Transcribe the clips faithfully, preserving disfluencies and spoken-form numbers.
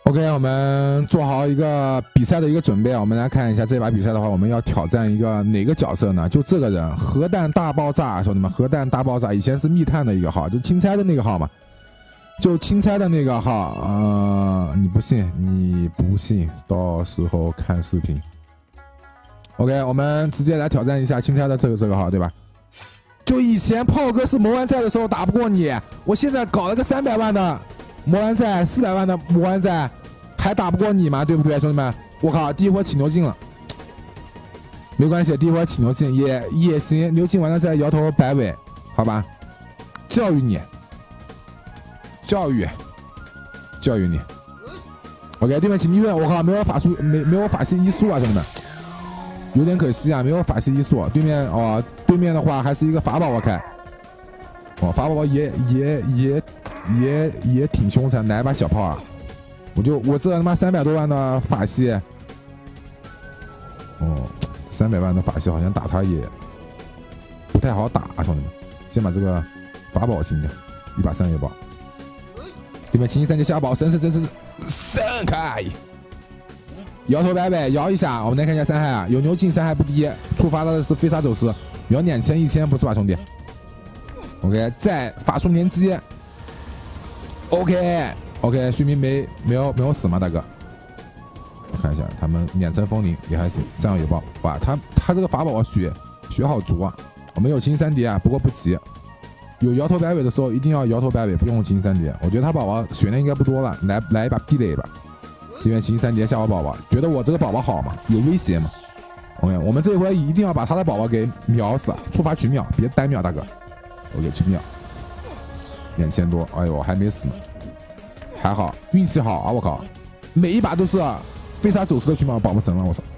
OK， 我们做好一个比赛的一个准备啊，我们来看一下这把比赛的话，我们要挑战一个哪个角色呢？就这个人，核弹大爆炸，兄弟们，核弹大爆炸，以前是密探的一个号，就钦差的那个号嘛，就钦差的那个号，呃，你不信，你不信，到时候看视频。OK， 我们直接来挑战一下钦差的这个这个号，对吧？就以前炮哥是魔丸赛的时候打不过你，我现在搞了个三百万的魔丸赛，四百万的魔丸赛。还打不过你吗？对不对，兄弟们？我靠，第一回起牛劲了，没关系，第一回起牛劲也也行，牛劲完了再摇头摆尾，好吧？教育你，教育，教育你。OK， 对面起迷盾，我靠，没有法术，没没有法系医术啊，兄弟们，有点可惜啊，没有法系医术。对面哦，对面的话还是一个法宝宝开，哦，法宝宝也也也也也挺凶残，来把小炮啊！我就我这他妈三百多万的法系，哦，三百万的法系好像打他也不太好打啊，兄弟们，先把这个法宝清掉，一把三月宝，对面清一三阶下宝，神神神神神开，摇头摆尾摇一下，我们来看一下伤害啊，有牛劲伤害不低，触发的是飞沙走石，秒两千一千不是吧，兄弟 ？OK， 再法术连击 ，OK。OK， 徐明没没有没有死吗，大哥？我看一下，他们两层风铃也还行，三个有爆，哇，他他这个法宝血血好足啊！我们有清三叠啊，不过不急，有摇头摆尾的时候一定要摇头摆尾，不用清三叠。我觉得他宝宝血量应该不多了，来来一把避雷吧，因为清三叠下我宝宝，觉得我这个宝宝好嘛，有威胁嘛。OK， 我们这一回一定要把他的宝宝给秒死，触发群秒，别单秒，大哥。OK， 群秒，两千多，哎呦，还没死呢。还好，运气好啊！我靠，每一把都是飞沙走石的群秒，宝宝神了！我操，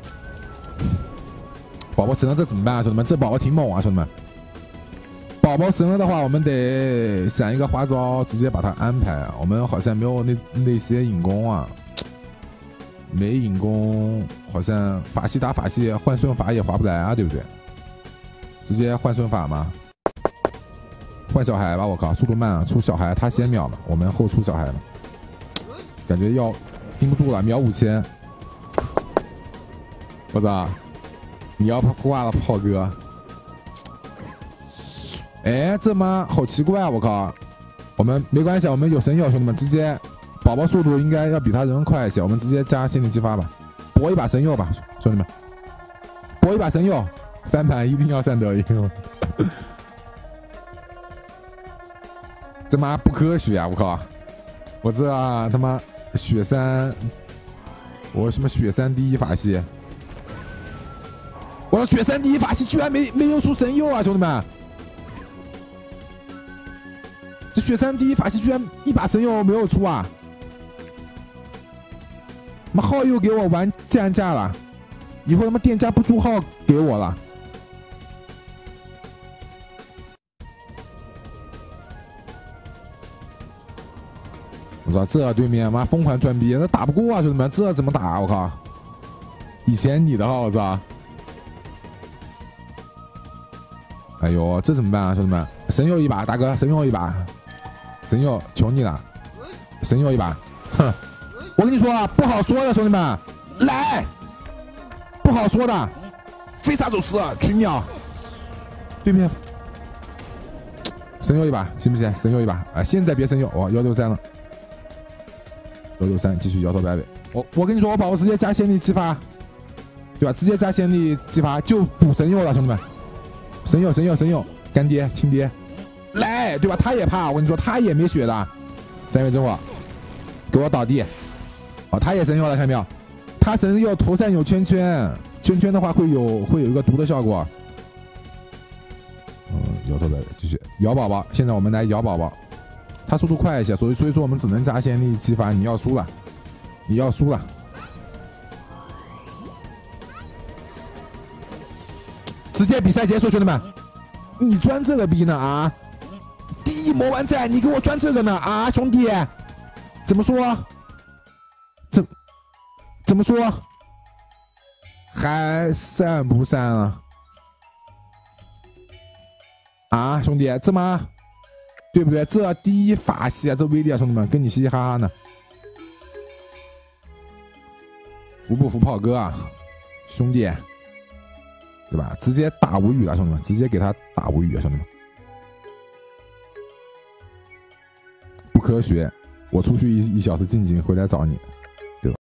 宝宝神了，这怎么办啊，兄弟们？这宝宝挺猛啊，兄弟们！宝宝神了的话，我们得想一个花招，直接把它安排啊。我们好像没有那那些引弓啊，没引弓，好像法系打法系换顺法也划不来啊，对不对？直接换顺法吗？换小孩吧！我靠，速度慢啊，出小孩他先秒嘛，我们后出小孩嘛。感觉要盯不住了，秒五千！我操，你要挂了炮哥！哎，这妈好奇怪啊！我靠，我们没关系，我们有神药，兄弟们，直接宝宝速度应该要比他人快一些，我们直接加心理激发吧，搏一把神药吧，兄弟们，搏一把神药，翻盘一定要善得赢！这妈不科学啊！我靠，我这他妈。雪山，我什么雪山第一法系？我的雪山第一法系居然没没有出神佑啊，兄弟们！这雪山第一法系居然一把神佑没有出啊！妈号又给我玩降价了，以后他妈店家不出号给我了。我操，这对面妈疯狂转逼，那打不过啊，兄弟们，这怎么打？我靠！以前你的号，我操！哎呦，这怎么办啊，兄弟们？神佑一把，大哥，神佑一把，神佑，求你了，神佑一把！哼，我跟你说啊，不好说的，兄弟们，来，不好说的，飞沙走石，群秒，对面神佑一把，行不行？神佑一把啊！现在别神佑，哦，幺六三了。幺六三继续摇头摆尾，我我跟你说，我宝宝直接加仙力激发，对吧？直接加仙力激发就补神佑了，兄弟们，神佑神佑神佑，干爹亲爹，来，对吧？他也怕，我跟你说，他也没血的，三月真火，给我倒地，哦，他也神佑了，看到没有？他神佑头上有圈圈，圈圈的话会有会有一个毒的效果。嗯，摇头摆尾继续摇宝宝，现在我们来摇宝宝。他速度快一些，所以所以说我们只能加仙力激发。你要输了，你要输了，直接比赛结束，兄弟们，你装这个逼呢啊？第一魔丸赛，你给我装这个呢啊，兄弟？怎么说？怎怎么说？还散不散啊？啊，兄弟，这么？对不对？这第一法系啊，这威力啊，兄弟们，跟你嘻嘻哈哈呢。 服不服炮哥啊，兄弟，对吧？直接打无语了，兄弟们，直接给他打无语啊，兄弟们，不科学！我出去一一小时静静回来找你。